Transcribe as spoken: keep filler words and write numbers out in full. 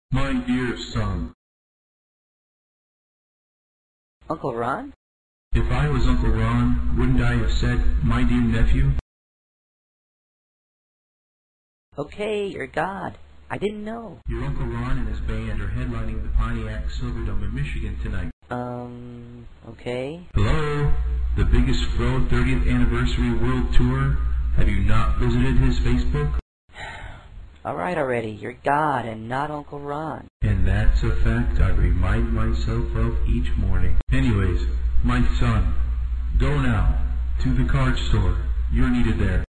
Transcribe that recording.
My dear son. Uncle Ron? If I was Uncle Ron, wouldn't I have said, my dear nephew? Okay, you're God. I didn't know. Your Uncle Ron and his band are headlining the Pontiac Silverdome in Michigan tonight. Um, okay. Hello? The biggest Fro thirtieth Anniversary World Tour? Have you not visited his Facebook? Alright already, you're God and not Uncle Ron. And that's a fact I remind myself of each morning. Anyways, my son, go now to the card store. You're needed there.